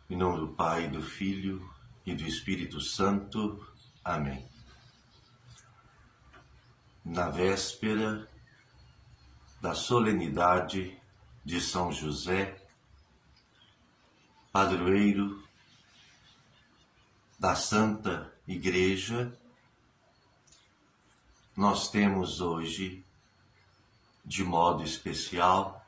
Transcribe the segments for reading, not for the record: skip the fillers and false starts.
Em nome do Pai, do Filho e do Espírito Santo. Amém. Na véspera da solenidade de São José, padroeiro da Santa Igreja, nós temos hoje, de modo especial,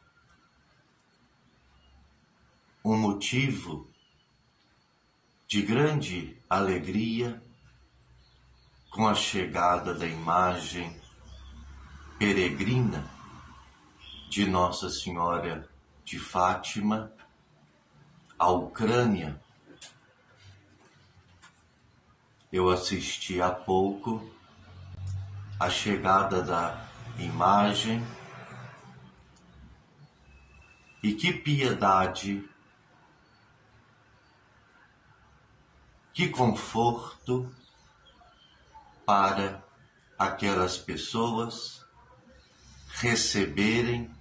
um motivo de grande alegria com a chegada da imagem peregrina de Nossa Senhora de Fátima à Ucrânia. Eu assisti há pouco a chegada da imagem e que piedade, que conforto para aquelas pessoas receberem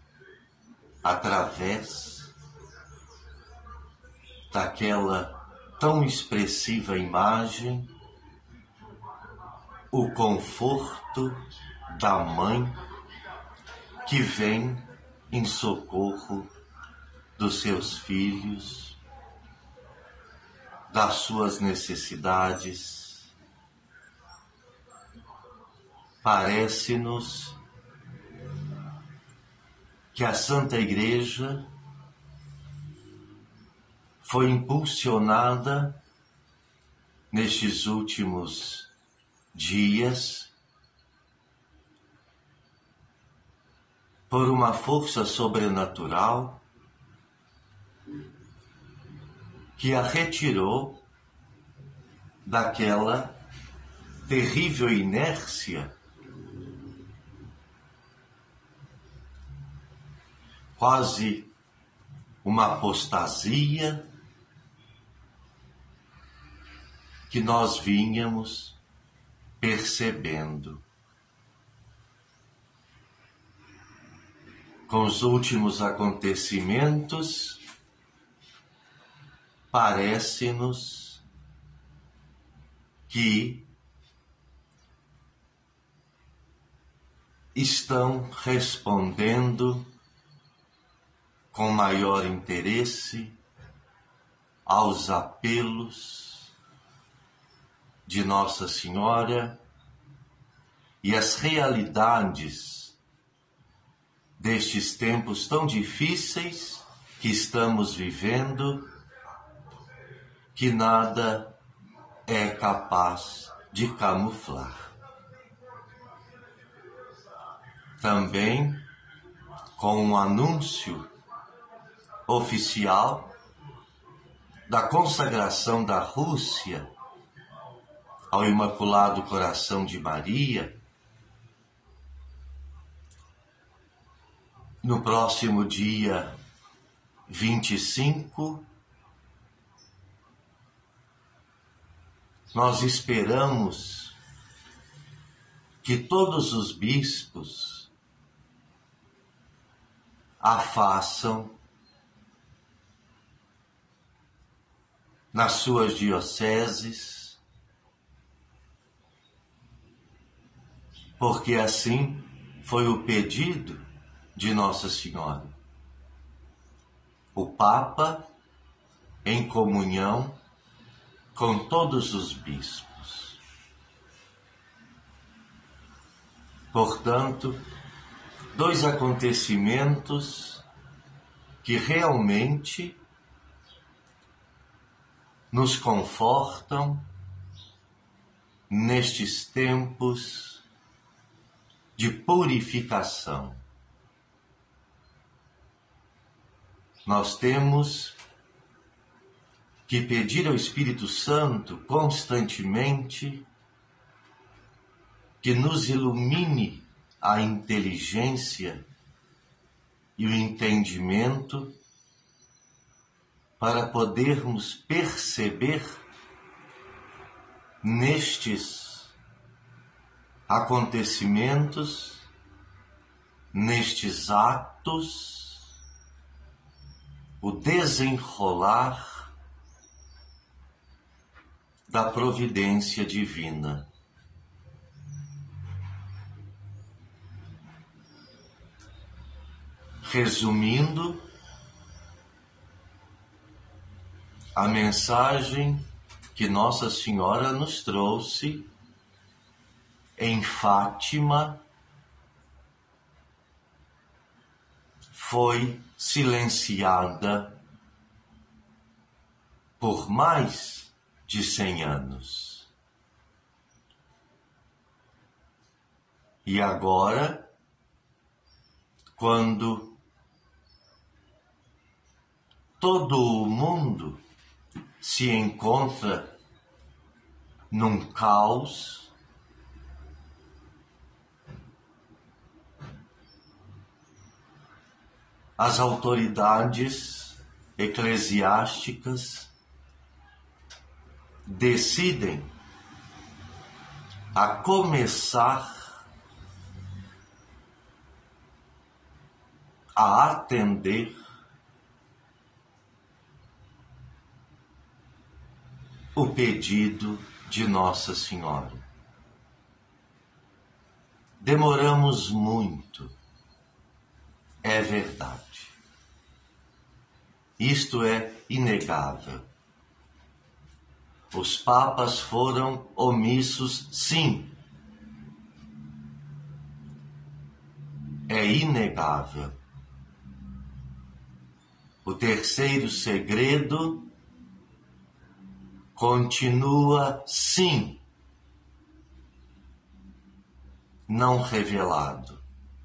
através daquela tão expressiva imagem o conforto da mãe que vem em socorro dos seus filhos, das suas necessidades. Parece-nos que a Santa Igreja foi impulsionada nestes últimos dias por uma força sobrenatural que a retirou daquela terrível inércia, quase uma apostasia que nós vínhamos percebendo. Com os últimos acontecimentos, parece-nos que estão respondendo com maior interesse aos apelos de Nossa Senhora e as realidades destes tempos tão difíceis que estamos vivendo, que nada é capaz de camuflar. Também com um anúncio oficial da consagração da Rússia ao Imaculado Coração de Maria, no próximo dia 25, nós esperamos que todos os bispos a façam nas suas dioceses, porque assim foi o pedido de Nossa Senhora. O Papa, em comunhão com todos os bispos. Portanto, dois acontecimentos que realmente nos confortam nestes tempos de purificação. Nós temos que pedir ao Espírito Santo constantemente que nos ilumine a inteligência e o entendimento para podermos perceber nestes acontecimentos, nestes atos, o desenrolar da providência divina. Resumindo, a mensagem que Nossa Senhora nos trouxe em Fátima foi silenciada por mais de 100 anos. E agora, quando todo o mundo se encontra num caos, as autoridades eclesiásticas decidem a começar a atender o pedido de Nossa Senhora. Demoramos muito, é verdade. Isto é inegável. Os papas foram omissos, sim. É inegável. O terceiro segredo continua, sim, não revelado.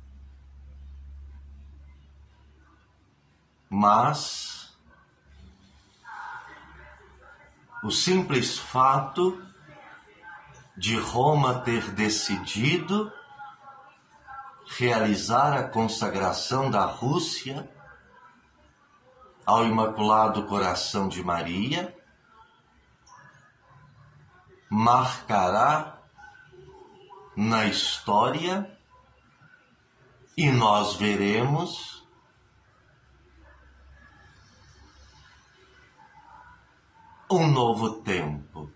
Mas o simples fato de Roma ter decidido realizar a consagração da Rússia ao Imaculado Coração de Maria marcará na história e nós veremos um novo tempo.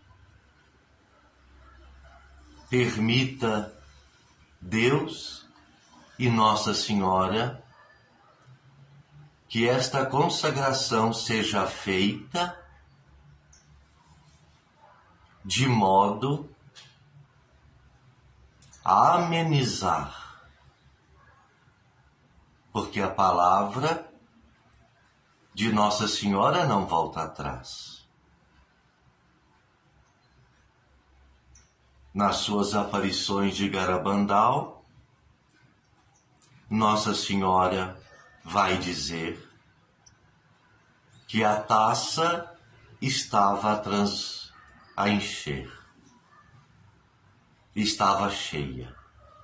Permita Deus e Nossa Senhora que esta consagração seja feita de modo a amenizar, porque a palavra de Nossa Senhora não volta atrás. Nas suas aparições de Garabandal, Nossa Senhora vai dizer que a taça estava a encher, estava cheia,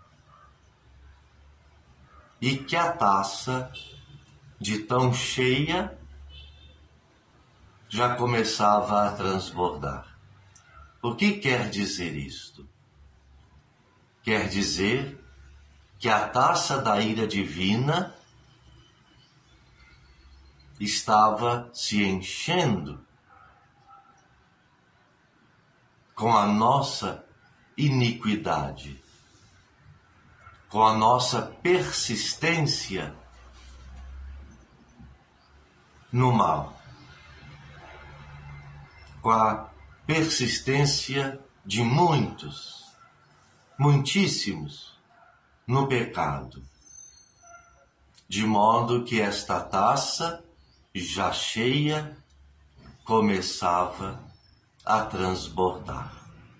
e que a taça, de tão cheia, já começava a transbordar. O que quer dizer isto? Quer dizer que a taça da ira divina estava se enchendo com a nossa iniquidade, com a nossa persistência no mal, com a persistência de muitos, muitíssimos, no pecado, de modo que esta taça, já cheia, começava a transbordar.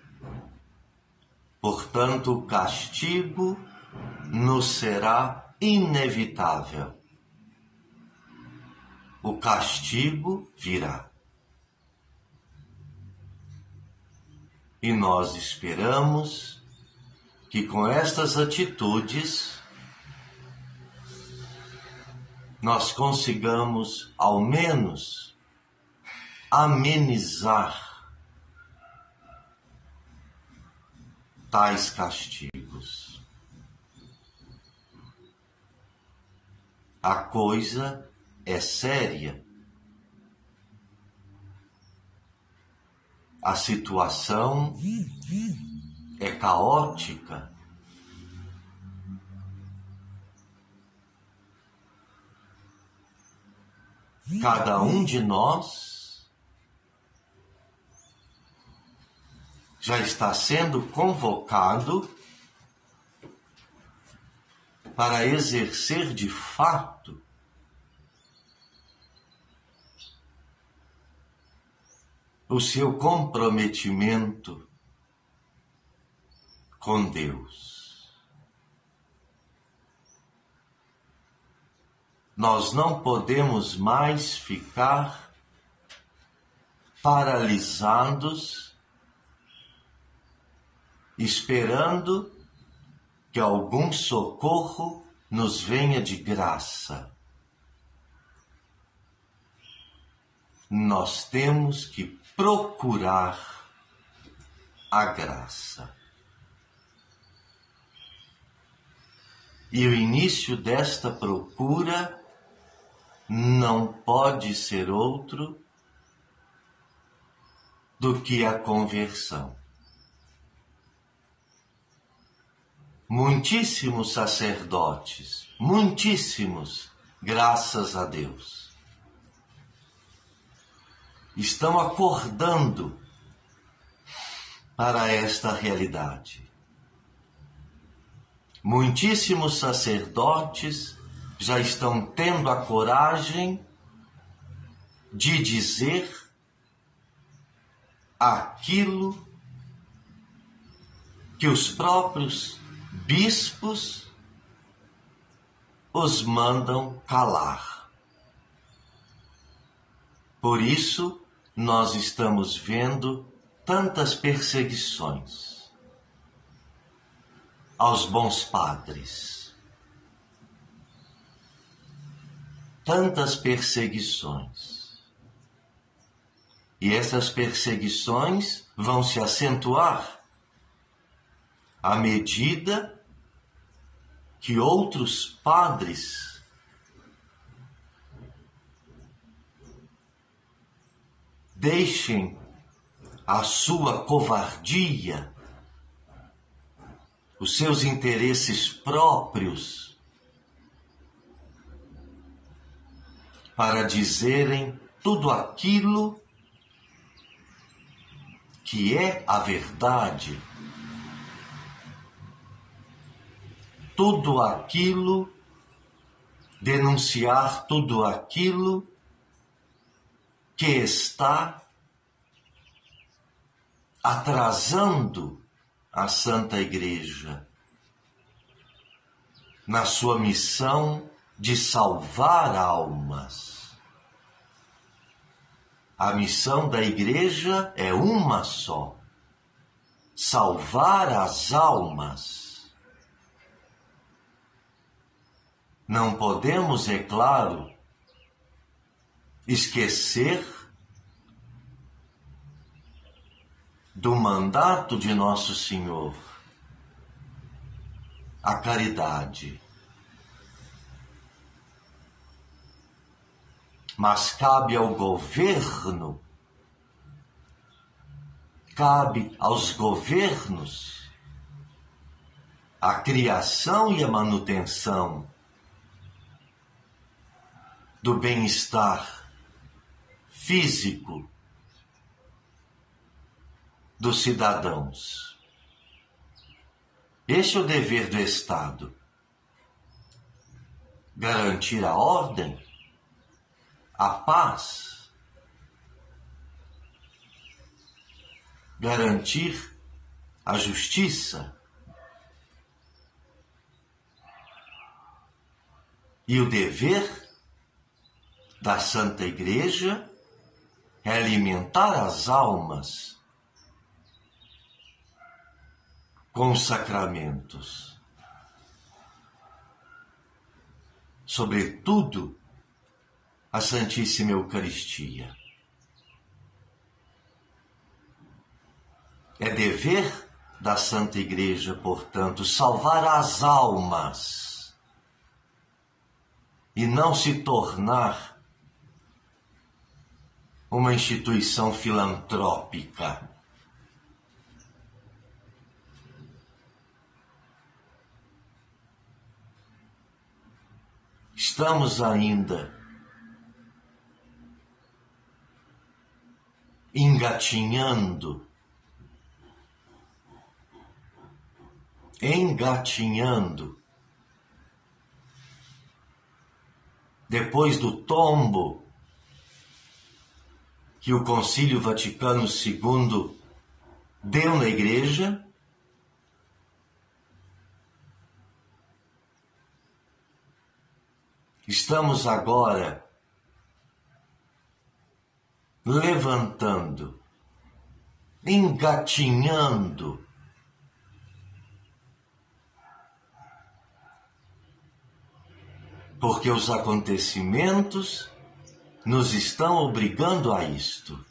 Portanto, o castigo nos será inevitável. O castigo virá. E nós esperamos que com estas atitudes nós consigamos, ao menos, amenizar tais castigos. A coisa é séria. a situação é caótica, cada um de nós já está sendo convocado para exercer de fato o seu comprometimento com Deus. Nós não podemos mais ficar paralisados, esperando que algum socorro nos venha de graça. Nós temos que procurar a graça. E o início desta procura não pode ser outro do que a conversão. Muitíssimos sacerdotes, muitíssimos, graças a Deus, estão acordando para esta realidade. Muitíssimos sacerdotes já estão tendo a coragem de dizer aquilo que os próprios bispos os mandam calar. Por isso, nós estamos vendo tantas perseguições aos bons padres, tantas perseguições. E essas perseguições vão se acentuar à medida que outros padres deixem a sua covardia, os seus interesses próprios, para dizerem tudo aquilo que é a verdade, tudo aquilo, denunciar tudo aquilo que está atrasando a Santa Igreja na sua missão de salvar almas. A missão da Igreja é uma só: salvar as almas. Não podemos, é claro, esquecer do mandato de Nosso Senhor, a caridade. Mas cabe ao governo, cabe aos governos a criação e a manutenção do bem-estar físico dos cidadãos. Este é o dever do Estado: garantir a ordem, a paz, garantir a justiça. E o dever da Santa Igreja é alimentar as almas com os sacramentos, sobretudo a Santíssima Eucaristia. É dever da Santa Igreja, portanto, salvar as almas e não se tornar uma instituição filantrópica. Estamos ainda engatinhando depois do tombo que o Concílio Vaticano II deu na Igreja, estamos agora levantando, engatinhando, porque os acontecimentos nos estão obrigando a isto.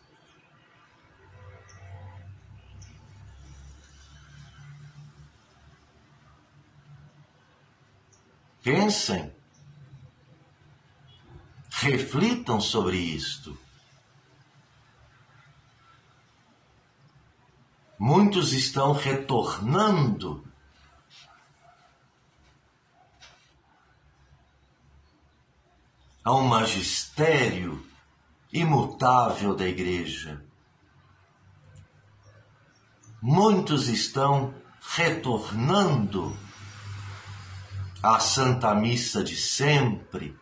Pensem, reflitam sobre isto. Muitos estão retornando a um magistério imutável da Igreja. Muitos estão retornando à Santa Missa de sempre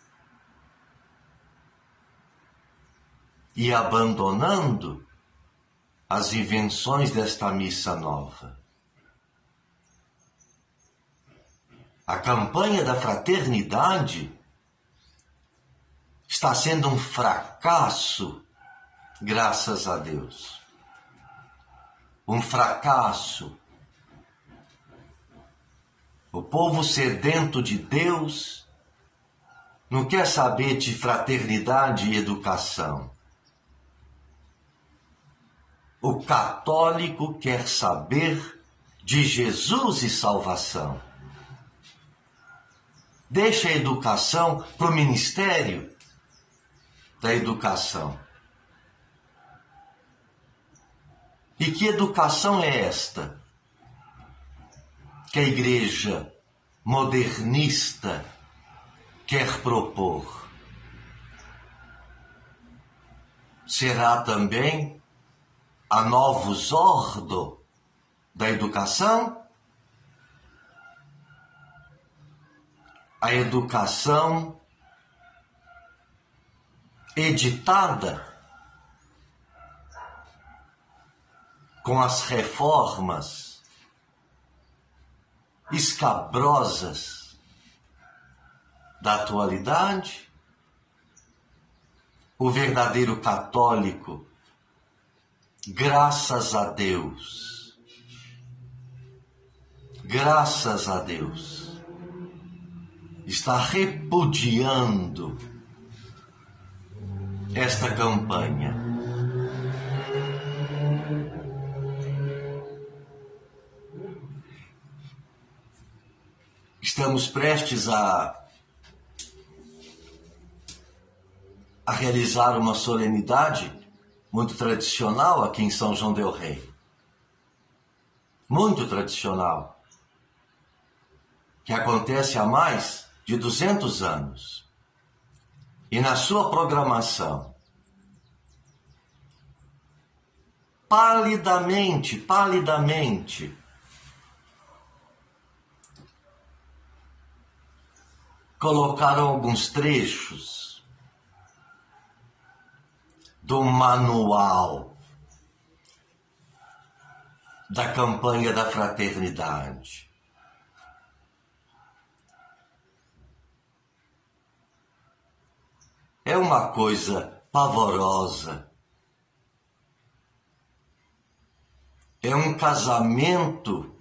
e abandonando as invenções desta missa nova. A campanha da fraternidade está sendo um fracasso, graças a Deus. Um fracasso. O povo sedento de Deus não quer saber de fraternidade e educação. O católico quer saber de Jesus e salvação. Deixa a educação para o ministério da educação. E que educação é esta que a Igreja modernista quer propor? Será também a novus ordo da educação? A educação editada com as reformas escabrosas da atualidade? O verdadeiro católico, graças a Deus, está repudiando esta campanha. Estamos prestes a realizar uma solenidade muito tradicional aqui em São João del Rei. Muito tradicional. Que acontece há mais de 200 anos. E na sua programação, palidamente, colocaram alguns trechos do manual da campanha da fraternidade. É uma coisa pavorosa. É um casamento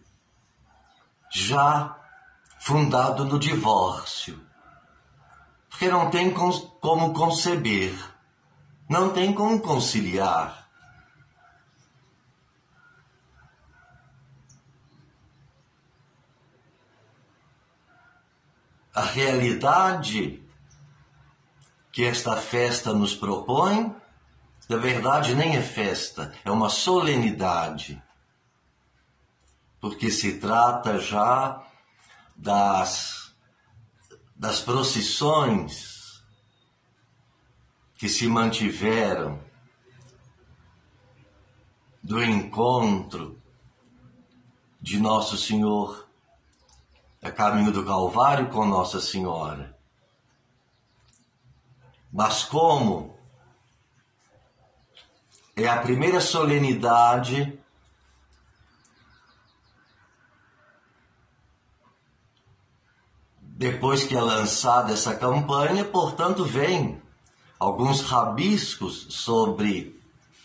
já fundado no divórcio. Porque não tem como conceber, não tem como conciliar. A realidade que esta festa nos propõe, na verdade nem é festa, é uma solenidade, porque se trata já das procissões que se mantiveram do encontro de Nosso Senhor a caminho do Calvário com Nossa Senhora. Mas como é a primeira solenidade depois que é lançada essa campanha, portanto, vem alguns rabiscos sobre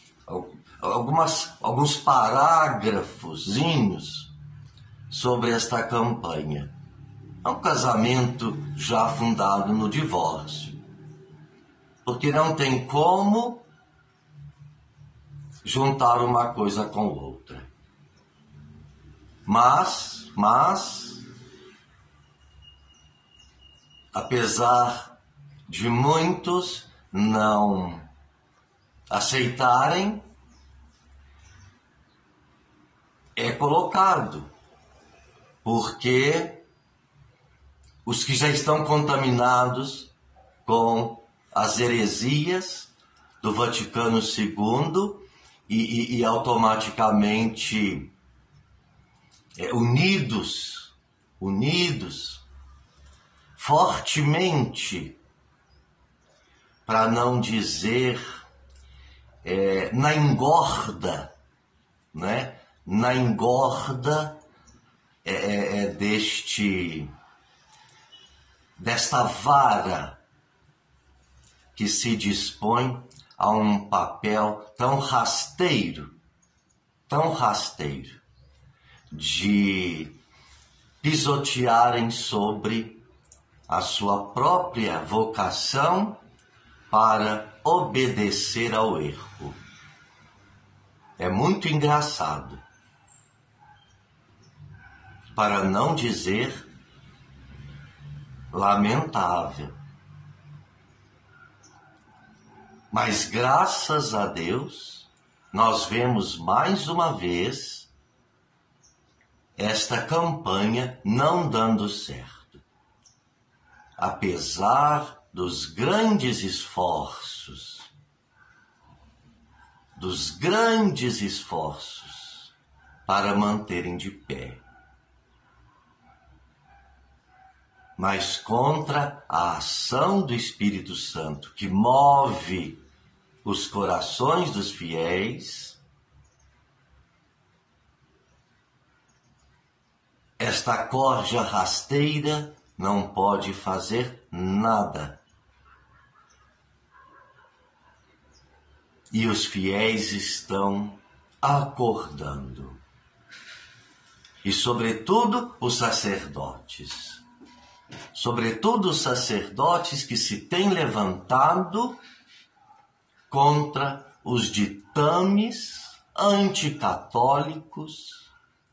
alguns parágrafozinhos sobre esta campanha. É um casamento já fundado no divórcio, porque não tem como juntar uma coisa com outra. Mas, apesar de muitos não aceitarem, é colocado, porque os que já estão contaminados com as heresias do Vaticano II e automaticamente unidos fortemente, para não dizer na engorda, né? Na engorda desta vara que se dispõe a um papel tão rasteiro, de pisotearem sobre a sua própria vocação para obedecer ao erro. É muito engraçado, para não dizer lamentável. Mas graças a Deus, nós vemos mais uma vez esta campanha não dando certo. Apesar dos grandes esforços para manterem de pé. Mas contra a ação do Espírito Santo, que move os corações dos fiéis, esta corja rasteira não pode fazer nada. E os fiéis estão acordando. E sobretudo os sacerdotes. Sobretudo os sacerdotes que se têm levantado contra os ditames anticatólicos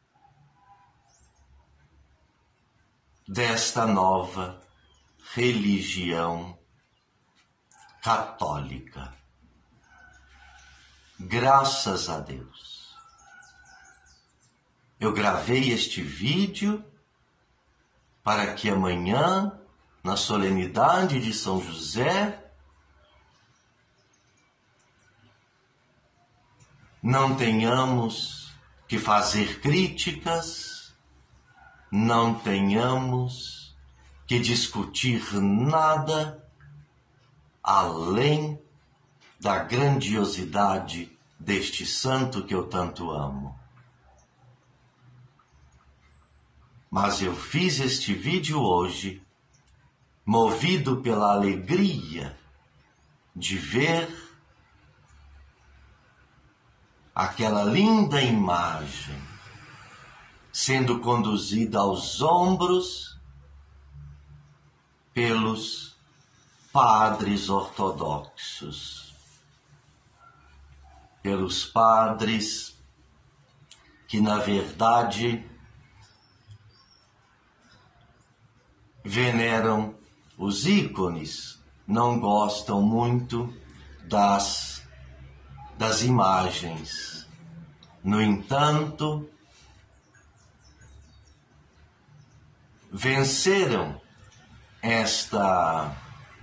desta nova religião católica. Graças a Deus. Eu gravei este vídeo para que amanhã, na solenidade de São José, não tenhamos que fazer críticas, não tenhamos que discutir nada além da grandiosidade deste santo que eu tanto amo. Mas eu fiz este vídeo hoje, movido pela alegria de ver aquela linda imagem sendo conduzida aos ombros pelos padres ortodoxos, pelos padres que, na verdade, veneram os ícones não gostam muito das imagens. No entanto, venceram esta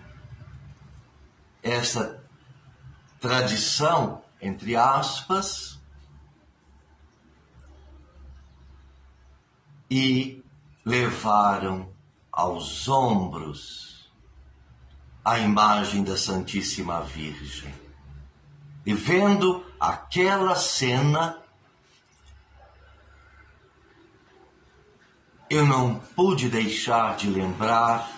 tradição, entre aspas, e levaram aos ombros a imagem da Santíssima Virgem. E vendo aquela cena, eu não pude deixar de lembrar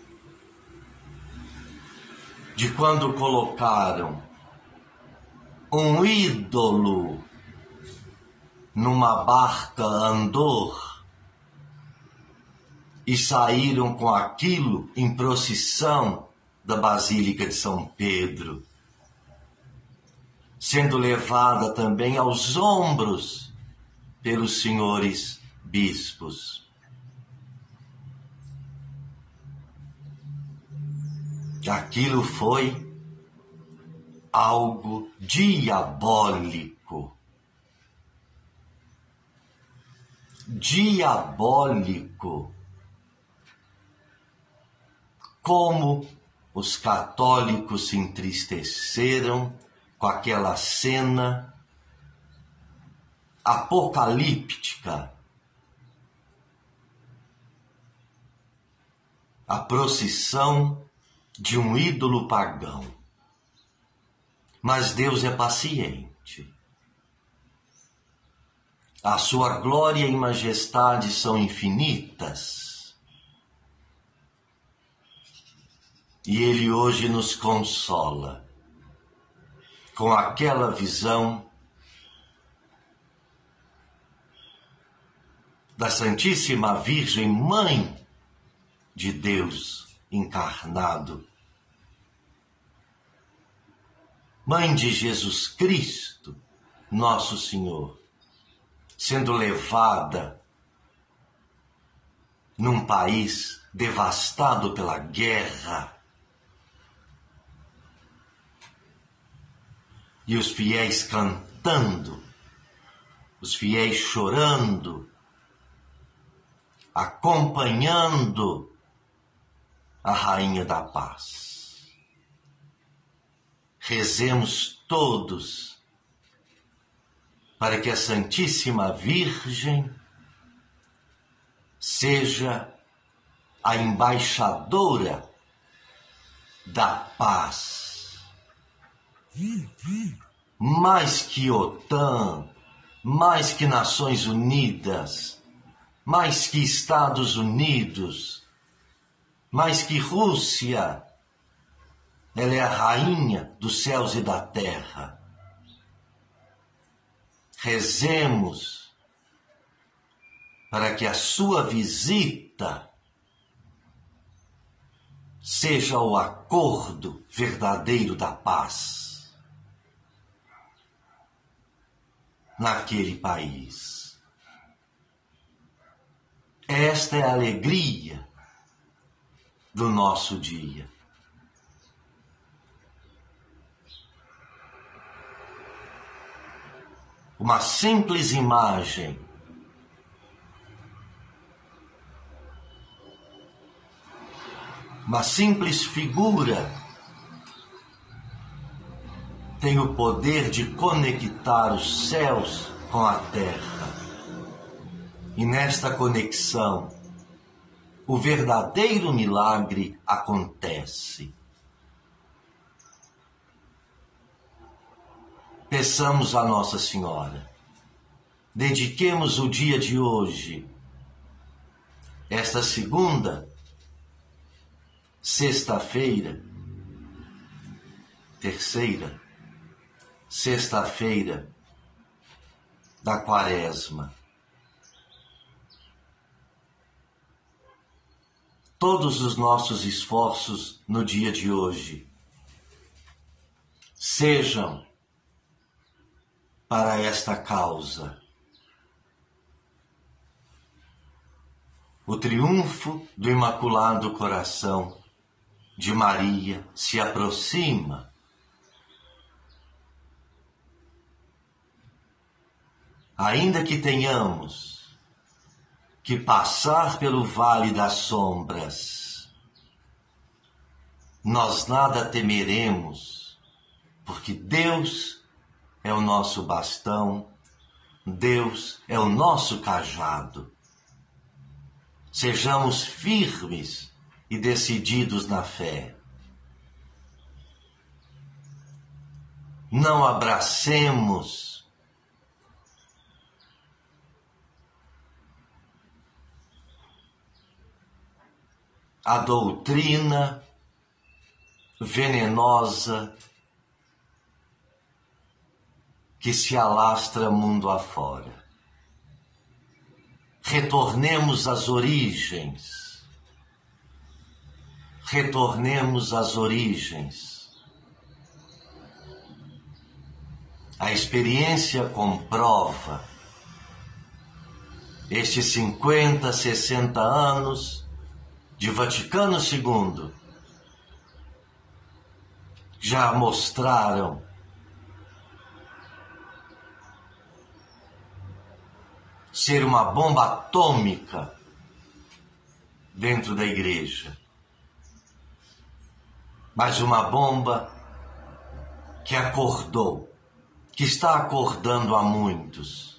de quando colocaram um ídolo numa barca andor e saíram com aquilo em procissão da Basílica de São Pedro, sendo levada também aos ombros pelos senhores bispos. Aquilo foi algo diabólico. Diabólico. Como os católicos se entristeceram com aquela cena apocalíptica. A procissão de um ídolo pagão. Mas Deus é paciente. A sua glória e majestade são infinitas. E Ele hoje nos consola com aquela visão da Santíssima Virgem, Mãe de Deus encarnado, Mãe de Jesus Cristo, nosso Senhor, sendo levada num país devastado pela guerra, e os fiéis cantando, os fiéis chorando, acompanhando a Rainha da Paz. Rezemos todos para que a Santíssima Virgem seja a embaixadora da paz. Mais que OTAN, mais que Nações Unidas, mais que Estados Unidos, mais que Rússia, ela é a rainha dos céus e da terra. Rezemos para que a sua visita seja o acordo verdadeiro da paz naquele país. Esta é a alegria do nosso dia. Uma simples imagem uma simples figura tem o poder de conectar os céus com a terra. E nesta conexão, o verdadeiro milagre acontece. Peçamos a Nossa Senhora, dediquemos o dia de hoje, esta segunda, sexta-feira, terceira, sexta-feira da Quaresma. Todos os nossos esforços no dia de hoje sejam para esta causa. O triunfo do Imaculado Coração de Maria se aproxima. Ainda que tenhamos que passar pelo vale das sombras, nós nada temeremos, porque Deus é o nosso bastão, Deus é o nosso cajado. Sejamos firmes e decididos na fé. Não abracemos a doutrina venenosa que se alastra mundo afora. Retornemos às origens. Retornemos às origens. A experiência comprova estes 50, 60 anos de Vaticano II já mostraram ser uma bomba atômica dentro da igreja, mas uma bomba que acordou, que está acordando a muitos.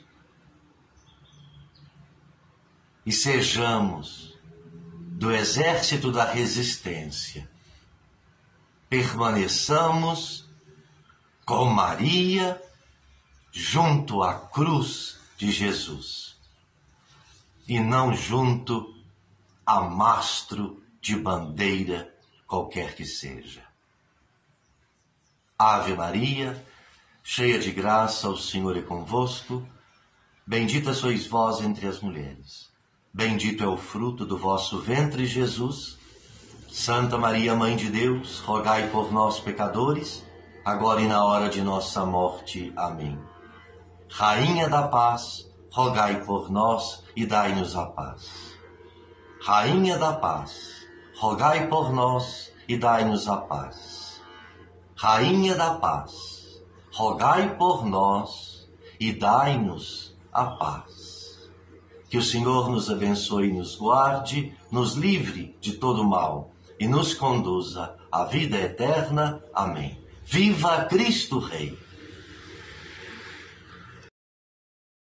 E sejamos do exército da resistência. Permaneçamos com Maria junto à cruz de Jesus e não junto a mastro de bandeira qualquer que seja. Ave Maria, cheia de graça, o Senhor é convosco. Bendita sois vós entre as mulheres. Bendito é o fruto do vosso ventre, Jesus. Santa Maria, Mãe de Deus, rogai por nós, pecadores, agora e na hora de nossa morte. Amém. Rainha da paz, rogai por nós e dai-nos a paz. Rainha da paz, rogai por nós e dai-nos a paz. Rainha da paz, rogai por nós e dai-nos a paz. Que o Senhor nos abençoe e nos guarde, nos livre de todo mal e nos conduza à vida eterna. Amém. Viva Cristo Rei!